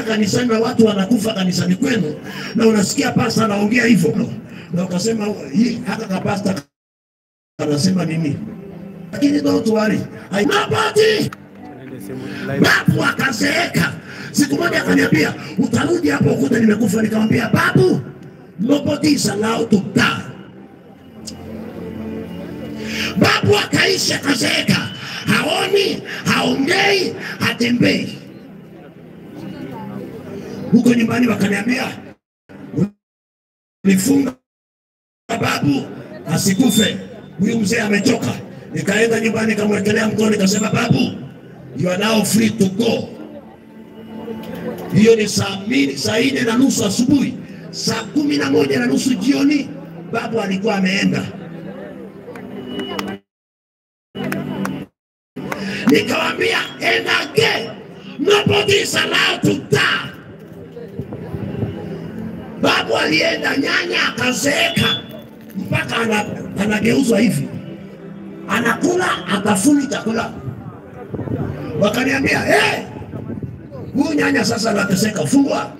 unaenda kanisani na watu wanakufa kanisani kwenu, na unasikia pasta anaongea hivyo, na ukasema hii hata kapasta anasema nini? Lakini don't worry, nobody. Babu akazeeka. Siku moja akaniambia, utarudi hapo ukuta nimekufa. Nikamwambia, babu, nobody is allowed to die. Babu akaisha akazeeka, haoni, haongei, hatembei. Huko nyumbani wakaniambia, nifunga babu asikufe, huyu mzee amechoka. Nikaenda nyumbani nikamwekelea mkono nikasema, babu, you are now free to go. Hiyo ni saa 4:30 asubuhi. Saa 11:30 jioni babu alikuwa ameenda. Nikamwambia, and again, nobody is allowed to die. Babu alienda, nyanya akazeeka mpaka anageuzwa hivi, anakula atafuni chakula. Wakaniambia, hey, huyu nyanya sasa anateseka, fungwa.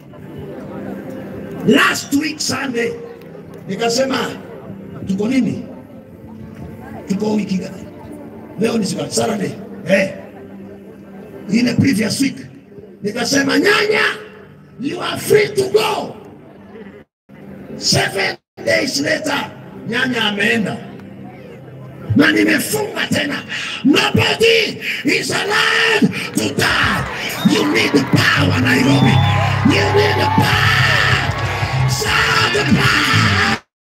Last week Sunday nikasema, tuko nini? Tuko wiki gani? Leo ni siku Saturday. In the previous week nikasema, nyanya, you are free to go. 7 days later nyanya ameenda. Na nimefunga tena, nobody is allowed to die. You need the power, Nairobi. You need the power. Sound the power.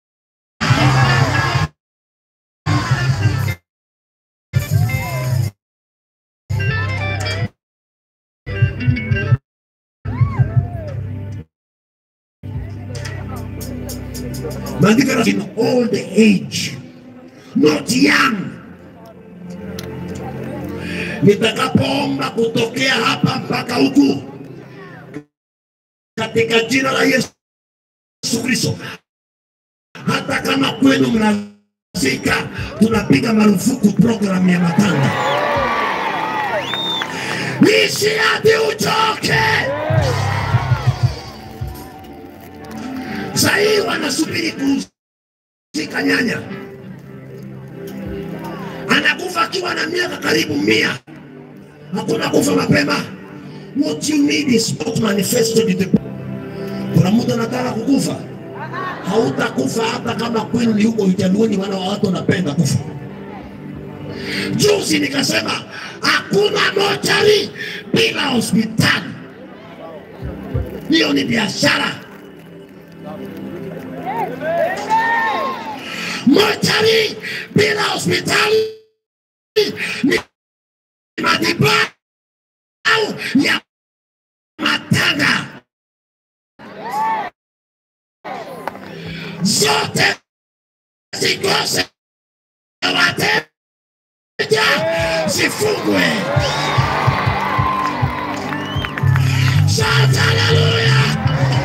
Maandiko in old age, not young. Nitakapoomba kutokea hapa mpaka huku, katika jina la Yesu Kristo, hata kama kwenu mnazika, tunapiga marufuku program ya matanga. Ishi hadi uchoke. Sahii wanasubiri kuzika nyanya. Anakufa akiwa na miaka karibu 100. Hakuna kufa mapema. What you need is not manifested in the... Kuna mtu anataka kukufa, hautakufa hata kama kwenu ni huko Ujaluoni, wana watu wanapenda kufa. Juzi nikasema, hakuna mochari bila hospitali. Hiyo ni biashara. Mochari bila hospitali ni matibabu ya matanga. Zote zikose wateja zifungwe. Shout hallelujah.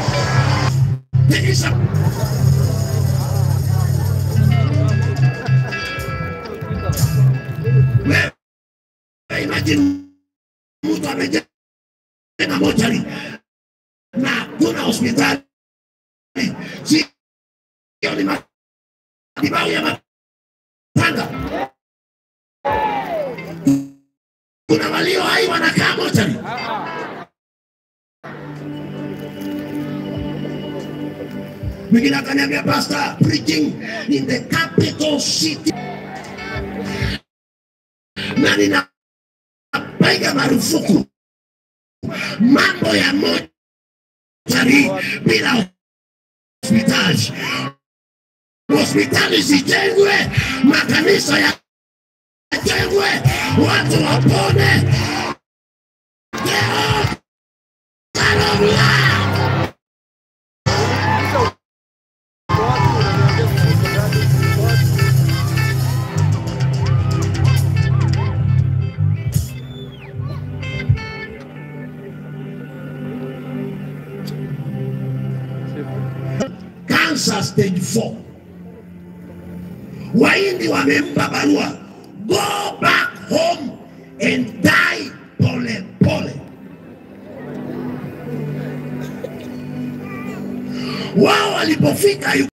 Imagine mtu amejenga mochari na kuna hospitali. Sio ni matibabu ya matanga. Kuna walio hai wanakaa mochari. Mwingine akaniambia, pastor, preaching in the capital city. Na ninapiga marufuku mambo ya mochari bila hospitali. Hospitali zijengwe, makanisa yajengwe, watu wapone. Cancer stage 4. Wahindi wamempa barua, go back home and die pole pole. Wao walipofika